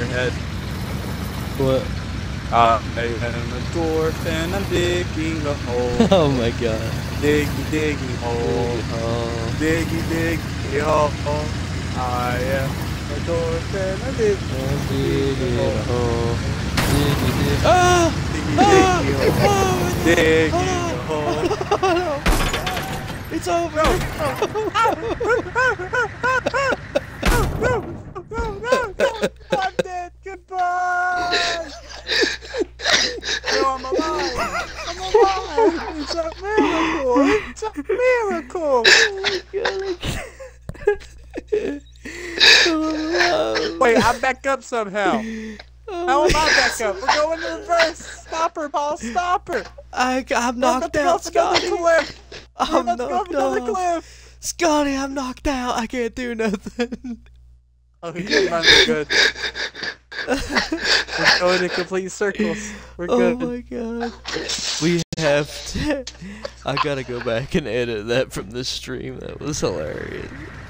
your head. What? I am a dwarf and I'm digging a hole. Oh my god. Diggy hole. Diggy hole. I am a dwarf and I'm digging a hole. Ah! Diggy hole. It's over. No, I'm dead. Goodbye. No, I'm alive. I'm alive. It's a miracle. It's a miracle. Wait, I'm back up somehow. How am I back up? We're going in reverse. Stop her, Paul. Stop her. I'm knocked out, Scotty. I'm knocked out. Scotty, I'm knocked out. I can't do nothing. Oh, you're running good. We're going in complete circles. We're good. Oh my god. We have to. I gotta go back and edit that from the stream. That was hilarious.